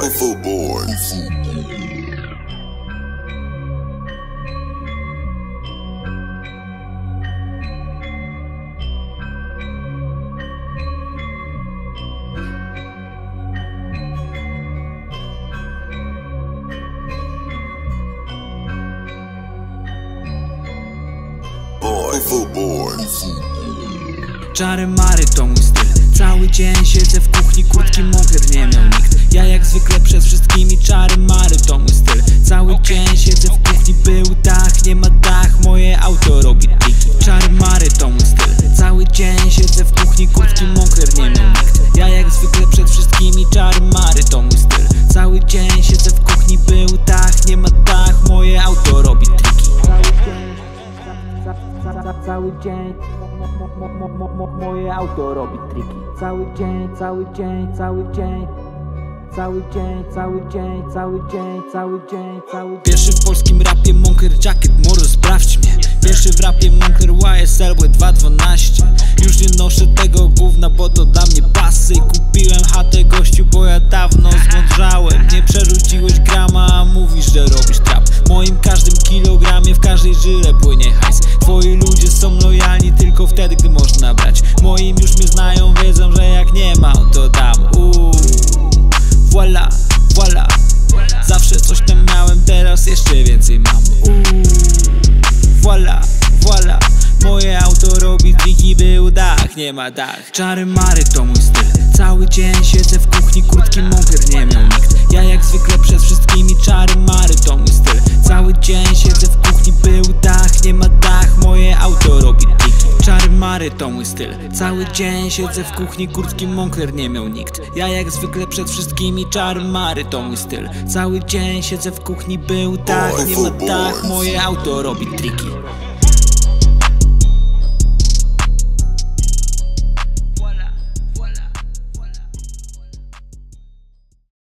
Footboy. Footboy. Czary mary to mój styl. Cały dzień siedzę w kuchni, kurtki monker nie miał nikt. Ja jak zwykle przez wszystkimi, czary mary to mój styl. Cały dzień siedzę w kuchni, był dach, nie ma dach, moje auto robi triki. Czary mary to mój styl. Cały dzień siedzę w kuchni, kurtki monker nie miał nikt. Ja jak zwykle przed wszystkimi, czary mary to mój styl. Cały dzień siedzę w kuchni, był dach, nie ma dach, moje auto robi triki. Cały dzień moje auto robi triki. Cały dzień. Pierwszy w polskim rapie Monker Jacket, moro sprawdź mnie. Pierwszy w rapie Monker YSL 212. Już nie noszę tego gówna, bo to dla mnie pasy. Kupiłem chatę gościu, bo ja dawno zmądrzałem. Nie przerzuciłeś grama, a mówisz, że robisz trap. W moim każdym kilogramie, w każdej żyle płynie hajs. Twoi ludzie są lojalni tylko wtedy, gdy można brać. Moim już mnie znają, wiedzą, że jak nie mam, to dam. Voila, voila. Zawsze coś tam miałem, teraz jeszcze więcej mam. Voila, voila. Moje auto robi triki, był dach, nie ma dach. Czary mary to mój styl. Cały dzień siedzę w kuchni, kurtki monker nie miał nikt. Ja jak zwykle przez wszystkimi, czary mary to mój styl. Cały dzień siedzę w kuchni, był dach, nie ma dach, moje auto robi triki. Czary mary to mój styl. Cały dzień siedzę w kuchni, kurtki monker nie miał nikt. Ja jak zwykle przed wszystkimi, czary mary to mój styl. Cały dzień siedzę w kuchni, był dach, nie ma dach, moje auto robi triki.